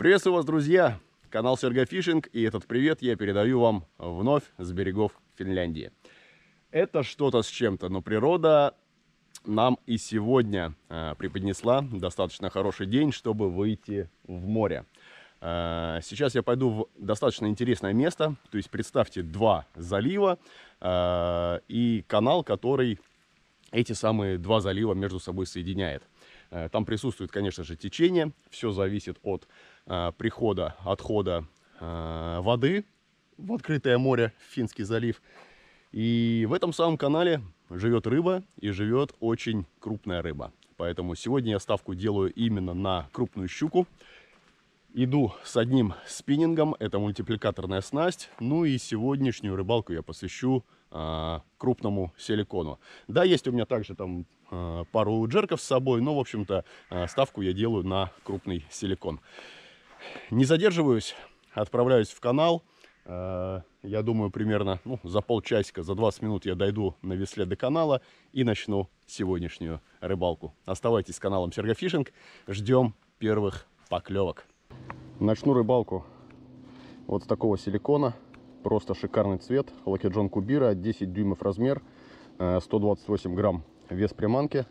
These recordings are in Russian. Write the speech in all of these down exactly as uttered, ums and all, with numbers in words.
Приветствую вас, друзья! Канал Serga Fishing, и этот привет я передаю вам вновь с берегов Финляндии. Это что-то с чем-то, но природа нам и сегодня э, преподнесла достаточно хороший день, чтобы выйти в море. Э, сейчас я пойду в достаточно интересное место, то есть представьте два залива э, и канал, который эти самые два залива между собой соединяет. Э, там присутствует, конечно же, течение, все зависит от э, прихода, отхода э, воды в открытое море, в Финский залив. И в этом самом канале живет рыба, и живет очень крупная рыба. Поэтому сегодня я ставку делаю именно на крупную щуку. Иду с одним спиннингом, это мультипликаторная снасть. Ну и сегодняшнюю рыбалку я посвящу э, крупному силикону. Да, есть у меня также там э, пару джерков с собой, но, в общем-то, э, ставку я делаю на крупный силикон. Не задерживаюсь, отправляюсь в канал. Я думаю, примерно ну, за полчасика, за двадцать минут я дойду на весле до канала и начну сегодняшнюю рыбалку. Оставайтесь с каналом Serga Fishing, ждем первых поклевок. Начну рыбалку вот с такого силикона, просто шикарный цвет, Lucky John Kubira, десять дюймов размер, сто двадцать восемь грамм вес приманки.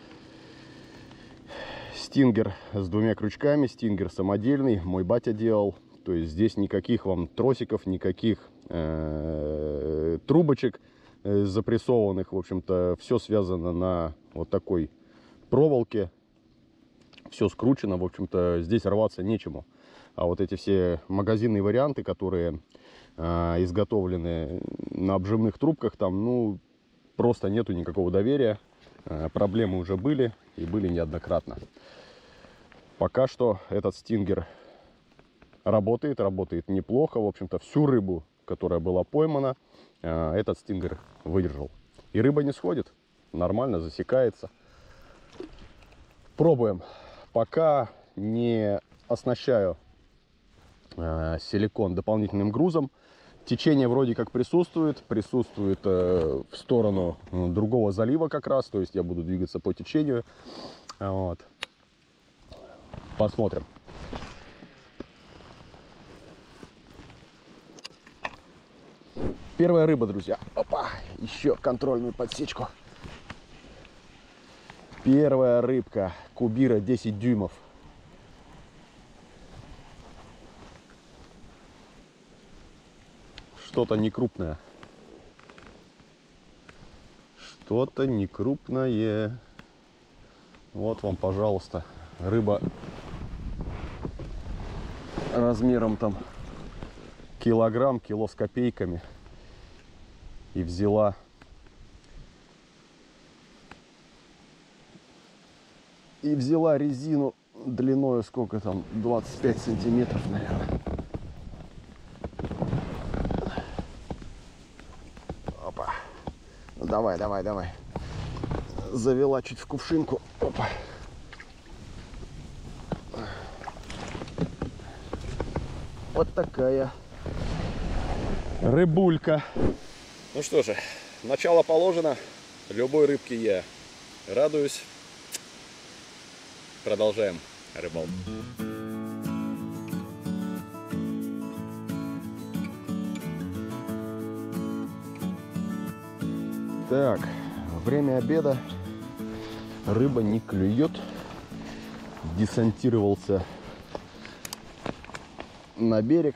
Стингер с двумя крючками, стингер самодельный, мой батя делал. То есть здесь никаких вам тросиков, никаких э, трубочек э, запрессованных. В общем-то, все связано на вот такой проволоке. Все скручено. В общем-то, здесь рваться нечему. А вот эти все магазинные варианты, которые э, изготовлены на обжимных трубках, там, ну, просто нету никакого доверия. Э, проблемы уже были и были неоднократно. Пока что этот стингер работает, работает неплохо. В общем-то, всю рыбу, которая была поймана, этот стингер выдержал. И рыба не сходит, нормально засекается. Пробуем. Пока не оснащаю силикон дополнительным грузом. Течение вроде как присутствует. Присутствует в сторону другого залива как раз. То есть я буду двигаться по течению. Вот. Посмотрим. Первая рыба, друзья. Опа, еще контрольную подсечку. Первая рыбка. Кубира десять дюймов. Что-то не крупное. Что-то не крупное. Вот вам, пожалуйста, рыба размером там килограмм, кило с копейками. И взяла и взяла резину длиной сколько там, двадцать пять сантиметров, наверное. Опа. Ну, давай, давай, давай. Завела чуть в кувшинку. Опа. Вот такая рыбулька. Ну что же, начало положено. Любой рыбке я радуюсь. Продолжаем рыбалку. Так, время обеда. Рыба не клюет. Десантировался на берег,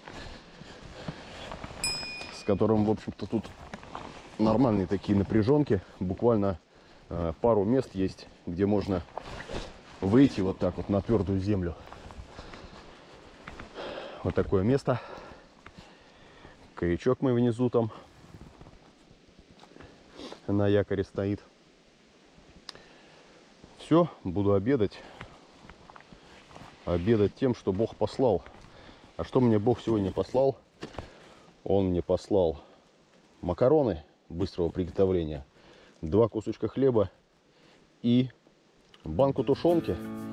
с которым, в общем-то, тут нормальные такие напряженки. Буквально э, пару мест есть, где можно выйти вот так вот на твердую землю. Вот такое место. Каячок мой внизу там на якоре стоит. Все, буду обедать. Обедать тем, что Бог послал. А что мне Бог сегодня послал? Он мне послал макароны быстрого приготовления, два кусочка хлеба и банку тушенки.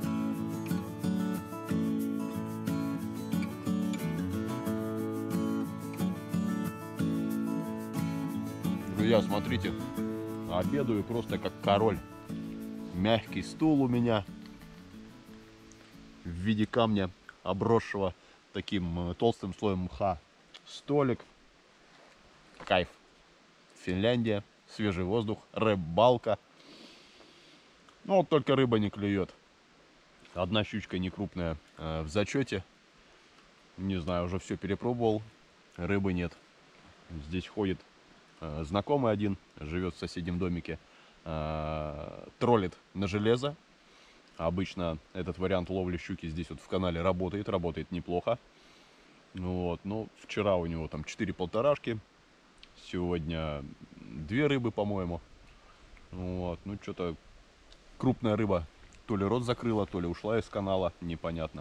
Друзья, смотрите, обедаю просто как король. Мягкий стул у меня в виде камня обросшего таким толстым слоем мха столик. Кайф. Финляндия, свежий воздух, рыбалка. Ну вот только рыба не клюет. Одна щучка не крупная э, в зачете. Не знаю, уже все перепробовал. Рыбы нет. Здесь ходит э, знакомый один, живет в соседнем домике. Э, троллит на железо. Обычно этот вариант ловли щуки здесь вот в канале работает. Работает неплохо. Вот, но вчера у него там четыре полторашки. Сегодня две рыбы, по-моему. Вот, ну что-то крупная рыба то ли рот закрыла, то ли ушла из канала, непонятно.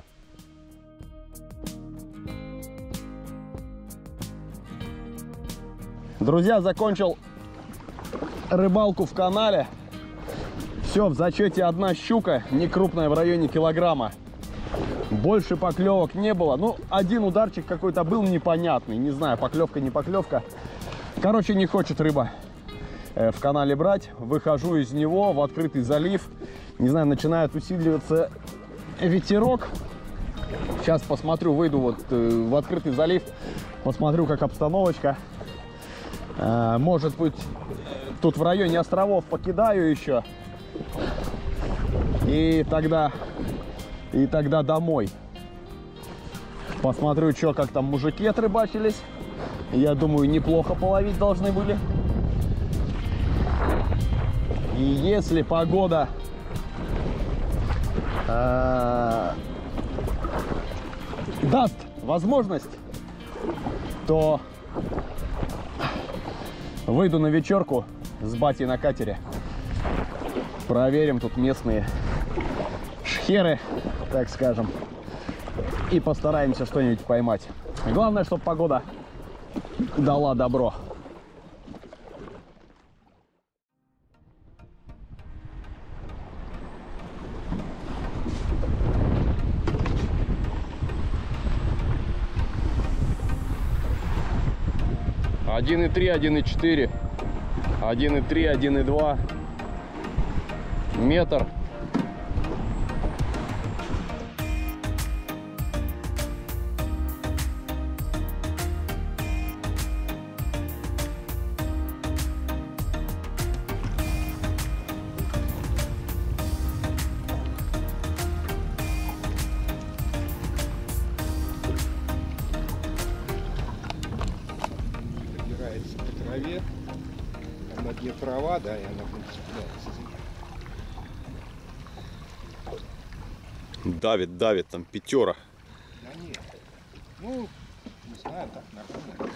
Друзья, закончил рыбалку в канале. Все, в зачете одна щука, не крупная, в районе килограмма. Больше поклевок не было. Ну, один ударчик какой-то был непонятный. Не знаю, поклевка, не поклевка. Короче, не хочет рыба э, в канале брать. Выхожу из него в открытый залив. Не знаю, начинает усиливаться ветерок. Сейчас посмотрю, выйду вот э, в открытый залив. Посмотрю, как обстановочка. Э, может быть, тут в районе островов покидаю еще. И тогда... И тогда домой. Посмотрю, что, как там мужики отрыбачились. Я думаю, неплохо половить должны были. И если погода э, даст возможность, то выйду на вечерку с батей на катере. Проверим тут местные шхеры, так скажем, и постараемся что-нибудь поймать. Главное, чтобы погода дала добро. один и три, один и четыре, один и три, один и два, метр. Она где трава, да, и она цепляется. Давит, давит, там пятера. Да нет. Ну, не знаю, так нормально.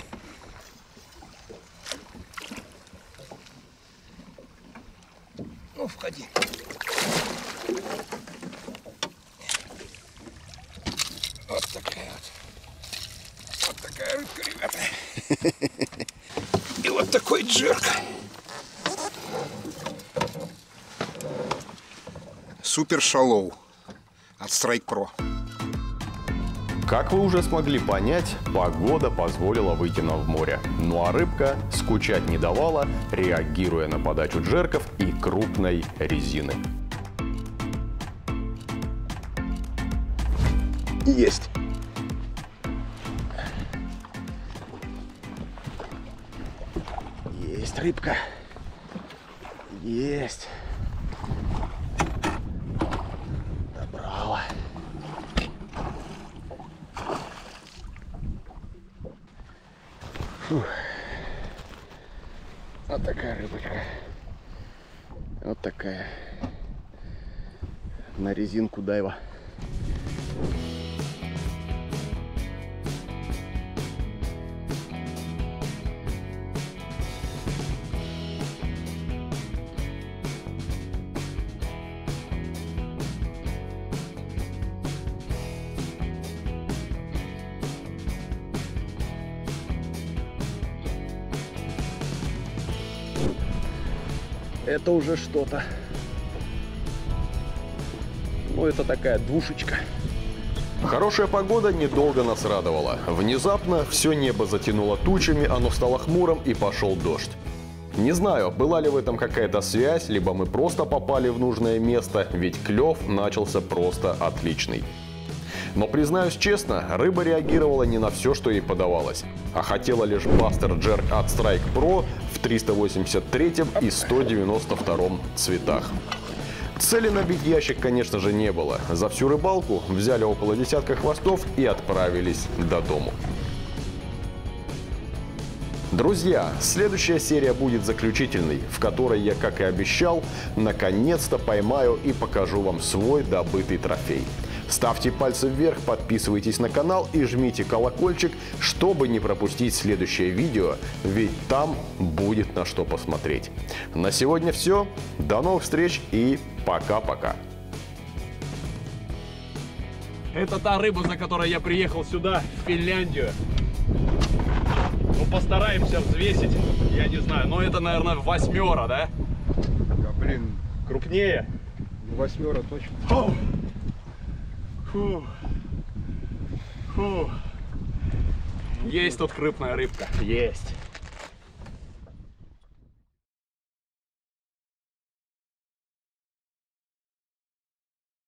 Ну, входи. Вот такая вот. Вот такая рыбка, ребята. И вот такой джерк. Супер шалоу от Strike Pro. Как вы уже смогли понять, погода позволила выйти нам в море. Ну а рыбка скучать не давала, реагируя на подачу джерков и крупной резины. Есть! Есть рыбка. Есть. Добрала. Фух. Вот такая рыбочка. Вот такая. На резинку дайва. Это уже что-то. Ну, это такая двушечка. Хорошая погода недолго нас радовала. Внезапно все небо затянуло тучами, оно стало хмурым и пошел дождь. Не знаю, была ли в этом какая-то связь, либо мы просто попали в нужное место, ведь клев начался просто отличный. Но, признаюсь честно, рыба реагировала не на все, что ей подавалось, а хотела лишь Buster Jerk от Strike Pro в триста восемьдесят третьем и сто девяносто втором цветах. Цели набить ящик, конечно же, не было. За всю рыбалку взяли около десятка хвостов и отправились до дому. Друзья, следующая серия будет заключительной, в которой я, как и обещал, наконец-то поймаю и покажу вам свой добытый трофей. Ставьте пальцы вверх, подписывайтесь на канал и жмите колокольчик, чтобы не пропустить следующее видео, ведь там будет на что посмотреть. На сегодня все. До новых встреч и пока-пока. Это та рыба, за которой я приехал сюда, в Финляндию. Ну, постараемся взвесить, я не знаю, но это, наверное, восьмера, да? Да, блин, Крупнее? восьмера точно. Фу. Фу. Фу. Есть тут крупная рыбка. Есть.